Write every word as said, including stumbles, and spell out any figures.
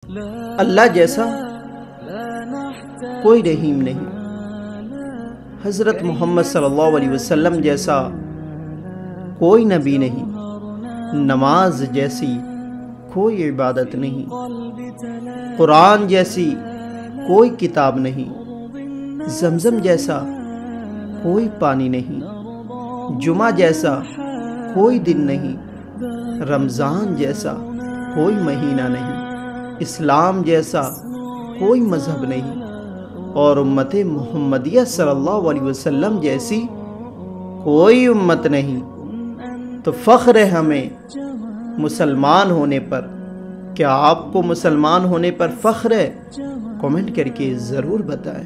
अल्लाह जैसा कोई रहीम नहीं, हज़रत मोहम्मद सल्लल्लाहु अलैहि वसल्लम जैसा कोई नबी नहीं, नमाज जैसी कोई इबादत नहीं, कुरान जैसी कोई किताब नहीं, ज़मज़म जैसा कोई पानी नहीं, जुमा जैसा कोई दिन नहीं, रमज़ान जैसा कोई महीना नहीं, इस्लाम जैसा कोई मज़हब नहीं, और उम्मत मुहम्मदिया सल्लल्लाहु अलैहि वसल्लम जैसी कोई उम्मत नहीं। तो फ़ख्र है हमें मुसलमान होने पर। क्या आपको मुसलमान होने पर फ़ख्र है? कमेंट करके ज़रूर बताएं।